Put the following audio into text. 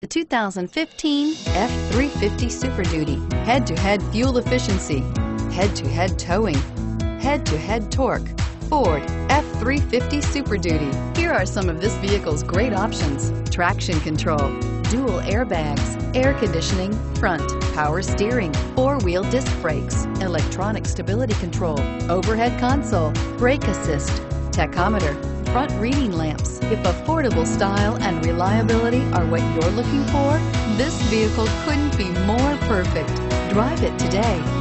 The 2015 F-350 Super Duty. Head-to-head fuel efficiency, head-to-head towing, head-to-head torque. Ford F-350 Super Duty. Here are some of this vehicle's great options: traction control, dual airbags, air conditioning, front, power steering, four-wheel disc brakes, electronic stability control, overhead console, brake assist, tachometer, front reading lamps. If affordable style and reliability are what you're looking for, this vehicle couldn't be more perfect. Drive it today.